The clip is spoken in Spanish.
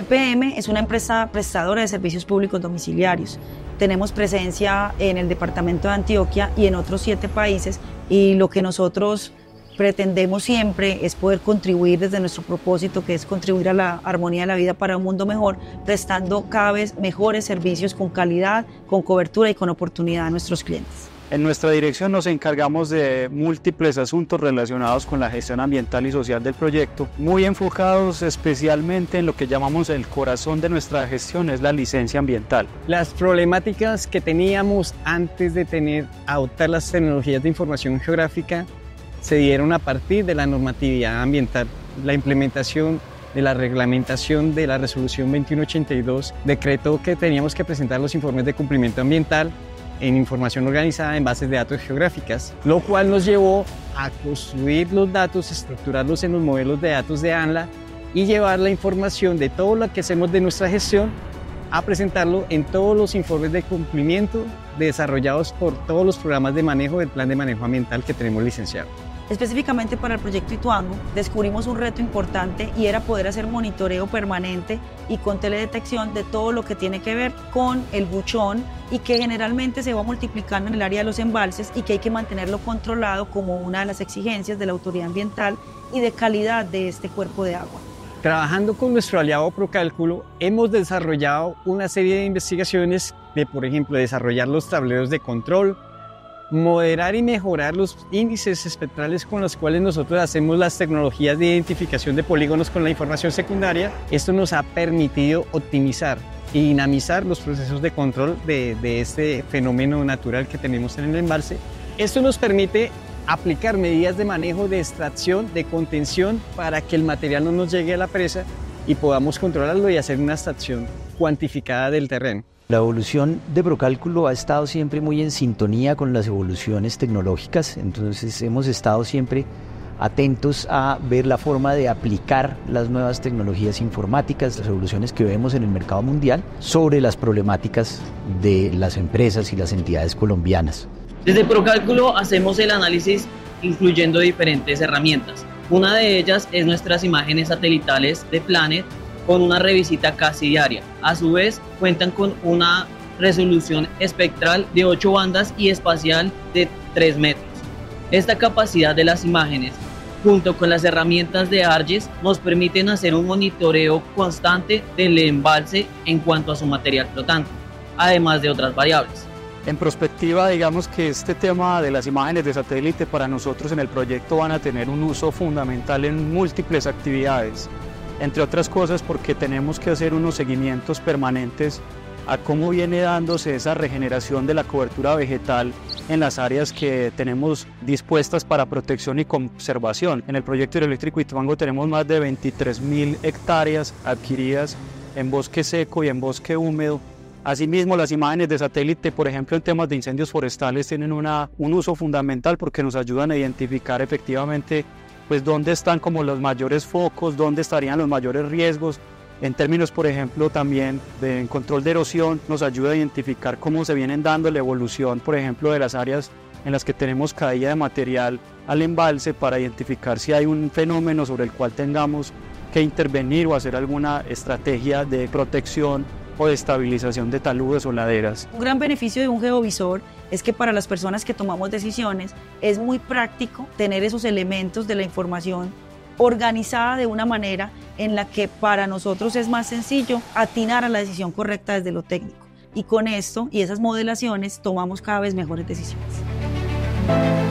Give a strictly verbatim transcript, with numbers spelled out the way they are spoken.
E P M es una empresa prestadora de servicios públicos domiciliarios. Tenemos presencia en el departamento de Antioquia y en otros siete países, y lo que nosotros pretendemos siempre es poder contribuir desde nuestro propósito, que es contribuir a la armonía de la vida para un mundo mejor, prestando cada vez mejores servicios con calidad, con cobertura y con oportunidad a nuestros clientes. En nuestra dirección nos encargamos de múltiples asuntos relacionados con la gestión ambiental y social del proyecto, muy enfocados especialmente en lo que llamamos el corazón de nuestra gestión, es la licencia ambiental. Las problemáticas que teníamos antes de tener, adoptar las tecnologías de información geográfica se dieron a partir de la normatividad ambiental. La implementación de la reglamentación de la resolución veintiuno ochenta y dos decretó que teníamos que presentar los informes de cumplimiento ambiental en información organizada en bases de datos geográficas, lo cual nos llevó a construir los datos, estructurarlos en los modelos de datos de ANLA y llevar la información de todo lo que hacemos de nuestra gestión a presentarlo en todos los informes de cumplimiento desarrollados por todos los programas de manejo del plan de manejo ambiental que tenemos licenciado. Específicamente para el proyecto Ituango, descubrimos un reto importante y era poder hacer monitoreo permanente y con teledetección de todo lo que tiene que ver con el buchón y que generalmente se va multiplicando en el área de los embalses y que hay que mantenerlo controlado como una de las exigencias de la autoridad ambiental y de calidad de este cuerpo de agua. Trabajando con nuestro aliado Procálculo, hemos desarrollado una serie de investigaciones de, por ejemplo, desarrollar los tableros de control, moderar y mejorar los índices espectrales con los cuales nosotros hacemos las tecnologías de identificación de polígonos con la información secundaria. Esto nos ha permitido optimizar y dinamizar los procesos de control de, de este fenómeno natural que tenemos en el embalse. Esto nos permite aplicar medidas de manejo de extracción, de contención, para que el material no nos llegue a la presa y podamos controlarlo y hacer una extracción cuantificada del terreno. La evolución de Procálculo ha estado siempre muy en sintonía con las evoluciones tecnológicas, entonces hemos estado siempre atentos a ver la forma de aplicar las nuevas tecnologías informáticas, las evoluciones que vemos en el mercado mundial, sobre las problemáticas de las empresas y las entidades colombianas. Desde Procálculo hacemos el análisis incluyendo diferentes herramientas. Una de ellas es nuestras imágenes satelitales de Planet, con una revisita casi diaria. A su vez, cuentan con una resolución espectral de ocho bandas y espacial de tres metros. Esta capacidad de las imágenes, junto con las herramientas de ARGES, nos permiten hacer un monitoreo constante del embalse en cuanto a su material flotante, además de otras variables. En perspectiva, digamos que este tema de las imágenes de satélite para nosotros en el proyecto van a tener un uso fundamental en múltiples actividades. Entre otras cosas porque tenemos que hacer unos seguimientos permanentes a cómo viene dándose esa regeneración de la cobertura vegetal en las áreas que tenemos dispuestas para protección y conservación. En el proyecto hidroeléctrico Ituango tenemos más de veintitrés mil hectáreas adquiridas en bosque seco y en bosque húmedo. Asimismo, las imágenes de satélite, por ejemplo, en temas de incendios forestales, tienen una, un uso fundamental porque nos ayudan a identificar efectivamente pues dónde están como los mayores focos, dónde estarían los mayores riesgos. En términos, por ejemplo, también de control de erosión, nos ayuda a identificar cómo se vienen dando la evolución, por ejemplo, de las áreas en las que tenemos caída de material al embalse, para identificar si hay un fenómeno sobre el cual tengamos que intervenir o hacer alguna estrategia de protección o de estabilización de taludes o laderas. Un gran beneficio de un geovisor es que para las personas que tomamos decisiones es muy práctico tener esos elementos de la información organizada de una manera en la que para nosotros es más sencillo atinar a la decisión correcta desde lo técnico. Y con esto y esas modelaciones tomamos cada vez mejores decisiones.